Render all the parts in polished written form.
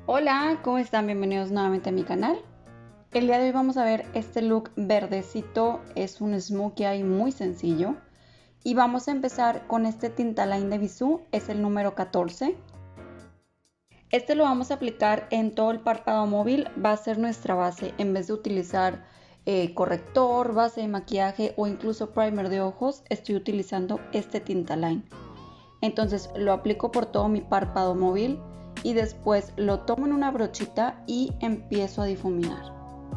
Hola, ¿cómo están? Bienvenidos nuevamente a mi canal. El día de hoy vamos a ver este look verdecito, es un smokey eye muy sencillo. Y vamos a empezar con este Tintaline de Bisú, es el número 14. Este lo vamos a aplicar en todo el párpado móvil, va a ser nuestra base. En vez de utilizar corrector, base de maquillaje o incluso primer de ojos, estoy utilizando este Tintaline. Entonces lo aplico por todo mi párpado móvil y después lo tomo en una brochita y empiezo a difuminar.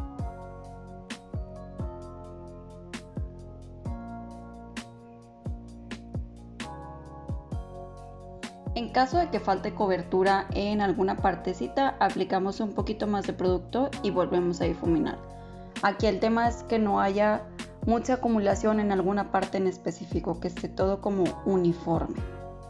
En caso de que falte cobertura en alguna partecita, aplicamos un poquito más de producto y volvemos a difuminar. Aquí el tema es que no haya mucha acumulación en alguna parte en específico, que esté todo como uniforme.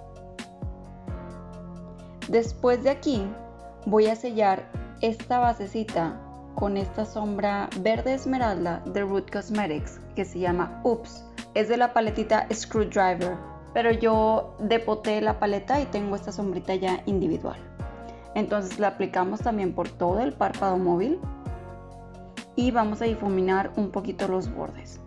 Después de aquí voy a sellar esta basecita con esta sombra verde esmeralda de Root Cosmetics que se llama Oops. Es de la paletita Screwdriver, pero yo depoté la paleta y tengo esta sombrita ya individual. Entonces la aplicamos también por todo el párpado móvil y vamos a difuminar un poquito los bordes.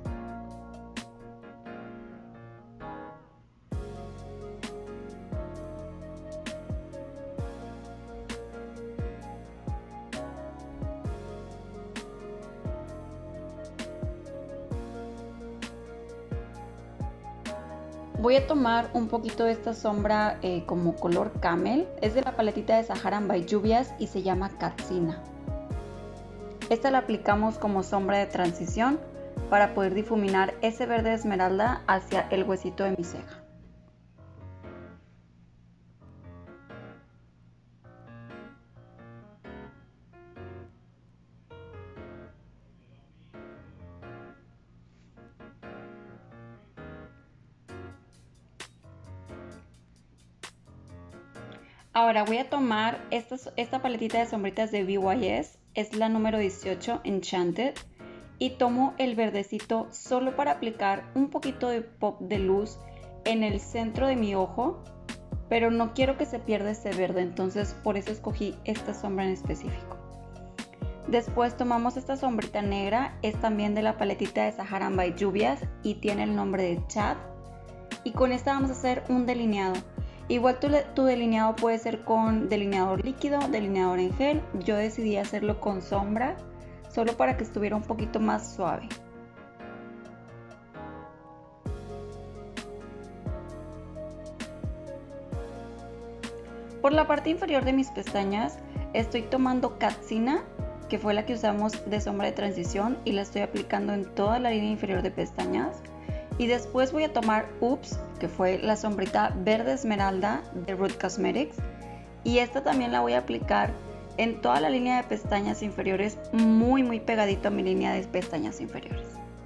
Voy a tomar un poquito de esta sombra como color camel. Es de la paletita de Saharan by Lluvias y se llama Katsina. Esta la aplicamos como sombra de transición para poder difuminar ese verde esmeralda hacia el huesito de mi ceja. Ahora voy a tomar esta paletita de sombritas de BYS, es la número 18 Enchanted, y tomo el verdecito solo para aplicar un poquito de pop de luz en el centro de mi ojo, pero no quiero que se pierda ese verde, entonces por eso escogí esta sombra en específico. Después tomamos esta sombrita negra, es también de la paletita de Saharan by Lluvias y tiene el nombre de Chad, y con esta vamos a hacer un delineado. Igual tu delineado puede ser con delineador líquido, delineador en gel. Yo decidí hacerlo con sombra, solo para que estuviera un poquito más suave. Por la parte inferior de mis pestañas estoy tomando Katsina, que fue la que usamos de sombra de transición, y la estoy aplicando en toda la línea inferior de pestañas. Y después voy a tomar Oops, que fue la sombrita verde esmeralda de Root Cosmetics, y esta también la voy a aplicar en toda la línea de pestañas inferiores, muy pegadito a mi línea de pestañas inferiores.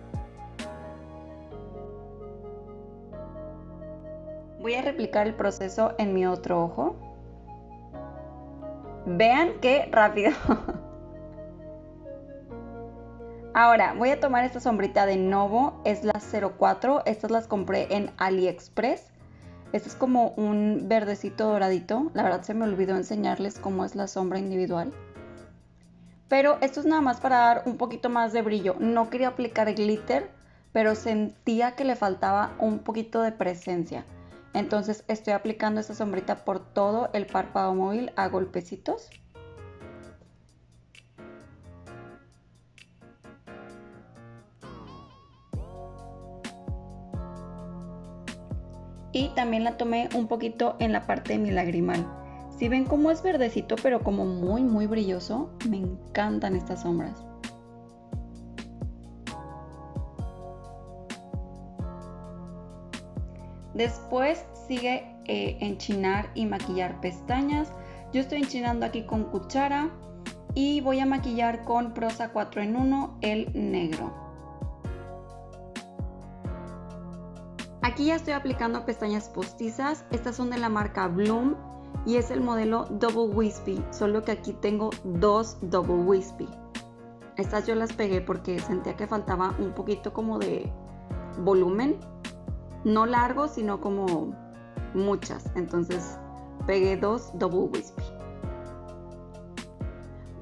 Voy a replicar el proceso en mi otro ojo. Vean qué rápido. Ahora voy a tomar esta sombrita de Novo, es la 04, estas las compré en AliExpress. Este es como un verdecito doradito, la verdad se me olvidó enseñarles cómo es la sombra individual. Pero esto es nada más para dar un poquito más de brillo, no quería aplicar glitter, pero sentía que le faltaba un poquito de presencia. Entonces estoy aplicando esta sombrita por todo el párpado móvil a golpecitos. Y también la tomé un poquito en la parte de mi lagrimal. Si ven cómo es verdecito pero como muy brilloso, me encantan estas sombras. Después sigue enchinar y maquillar pestañas. Yo estoy enchinando aquí con cuchara y voy a maquillar con Prosa 4 en 1 el negro. Aquí ya estoy aplicando pestañas postizas, estas son de la marca Bloom y es el modelo Double Wispy, solo que aquí tengo dos Double Wispy. Estas yo las pegué porque sentía que faltaba un poquito como de volumen, no largo sino como muchas, entonces pegué dos Double Wispy.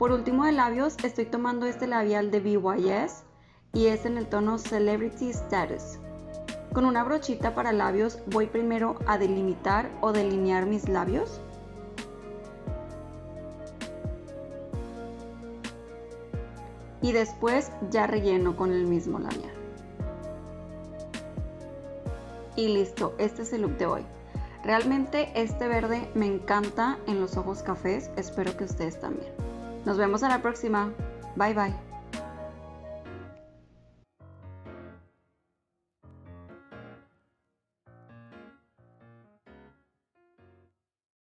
Por último de labios, estoy tomando este labial de BYS y es en el tono Celebrity Status. Con una brochita para labios voy primero a delimitar o delinear mis labios. Y después ya relleno con el mismo labial. Y listo, este es el look de hoy. Realmente este verde me encanta en los ojos cafés, espero que ustedes también. Nos vemos a la próxima. Bye bye.